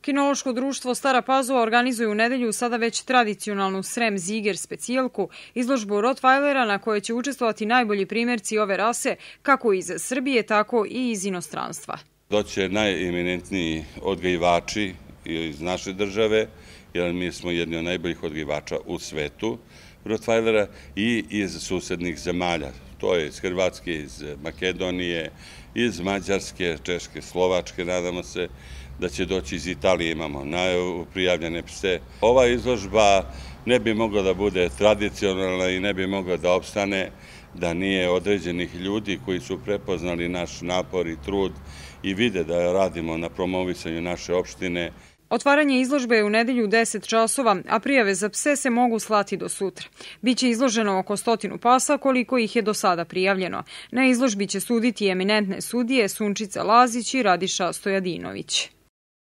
Kinološko društvo Stara Pazova organizuje u nedelju sada već tradicionalnu Srem Ziger specijalku, izložbu Rottweilera na kojoj će učestvovati najbolji primjerci ove rase, kako iz Srbije, tako i iz inostranstva. Doće najeminentniji odgajivači iz naše države, jer mi smo jedni od najboljih odgajivača u svetu Rottweilera, i iz susednih zemalja. To je iz Hrvatske, iz Makedonije, iz Mađarske, Češke, Slovačke, nadamo se da će doći iz Italije, imamo prijavljene pse. Ova izložba ne bi mogla da bude tradicionalna i ne bi mogla da opstane da nije određenih ljudi koji su prepoznali naš napor i trud i vide da radimo na promovisanju naše opštine. Otvaranje izložbe je u nedelju 10 časova, a prijave za pse se mogu slati do sutra. Biće izloženo oko 100 pasa, koliko ih je do sada prijavljeno. Na izložbi će suditi eminentne sudije Sunčica Lazić i Radiša Stojadinović.